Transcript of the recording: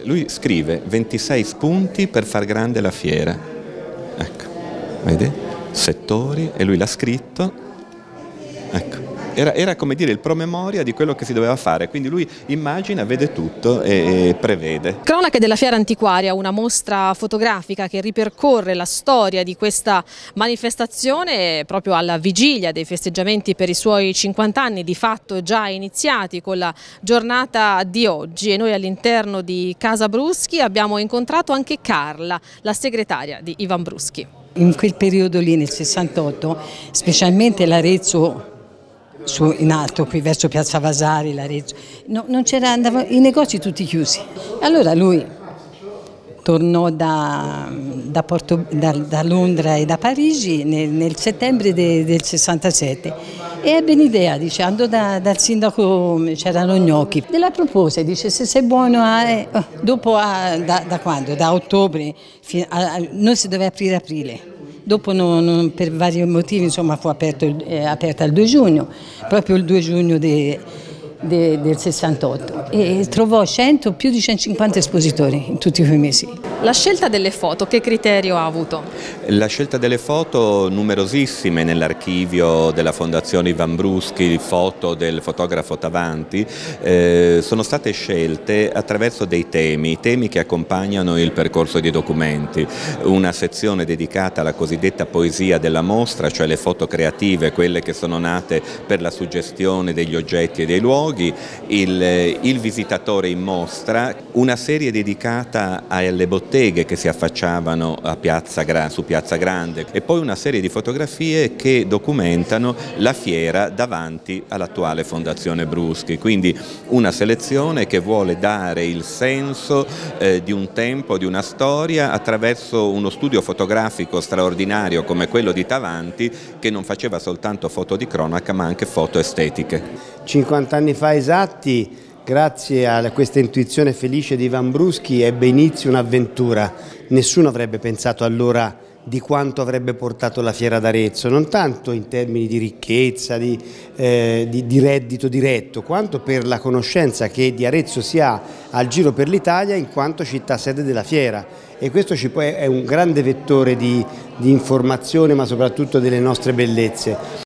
lui scrive 26 spunti per far grande la fiera. Ecco, vedi? Settori, e lui l'ha scritto. Ecco. Era come dire il promemoria di quello che si doveva fare, quindi lui immagina, vede tutto e prevede. Cronache della Fiera Antiquaria, una mostra fotografica che ripercorre la storia di questa manifestazione proprio alla vigilia dei festeggiamenti per i suoi 50 anni, di fatto già iniziati con la giornata di oggi, e noi all'interno di Casa Bruschi abbiamo incontrato anche Carla, la segretaria di Ivan Bruschi. In quel periodo lì, nel 68, specialmente l'Arezzo, in alto, qui verso Piazza Vasari, l'Arezzo, non c'era, i negozi tutti chiusi. Allora lui tornò da Londra e da Parigi nel settembre del 67 e ebbe un'idea, dice, andò dal sindaco, c'erano Gnocchi, la propose, dice, se sei buono, dopo, da quando? Da ottobre, noi si doveva aprire aprile. Dopo per vari motivi insomma, fu aperta il 2 giugno, proprio il 2 giugno del 68, e trovò più di 150 espositori in tutti quei mesi. La scelta delle foto, che criterio ha avuto? La scelta delle foto, numerosissime nell'archivio della Fondazione Ivan Bruschi, foto del fotografo Tavanti, sono state scelte attraverso dei temi che accompagnano il percorso dei documenti. Una sezione dedicata alla cosiddetta poesia della mostra, cioè le foto creative, quelle che sono nate per la suggestione degli oggetti e dei luoghi, il visitatore in mostra, una serie dedicata alle botteghe che si affacciavano su Piazza Grande, e poi una serie di fotografie che documentano la fiera davanti all'attuale Fondazione Bruschi, quindi una selezione che vuole dare il senso di un tempo, di una storia, attraverso uno studio fotografico straordinario come quello di Tavanti, che non faceva soltanto foto di cronaca ma anche foto estetiche. 50 anni fa esatti, grazie a questa intuizione felice di Ivan Bruschi, ebbe inizio un'avventura. Nessuno avrebbe pensato allora di quanto avrebbe portato la Fiera d'Arezzo, non tanto in termini di ricchezza, di reddito diretto, quanto per la conoscenza che di Arezzo si ha al giro per l'Italia in quanto città sede della Fiera. E questo è un grande vettore di informazione, ma soprattutto delle nostre bellezze.